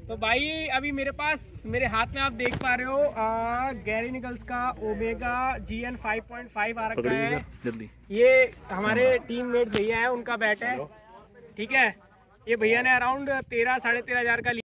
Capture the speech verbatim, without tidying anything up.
तो भाई अभी मेरे पास मेरे हाथ में आप देख पा रहे हो गैरी निकल्स का omega G N five point five आ रखा है जल्दी। ये हमारे टीम मेट्स भैया है, उनका बैट है। ठीक है, ये भैया ने अराउंड तेरह साढ़े तेरह हजार का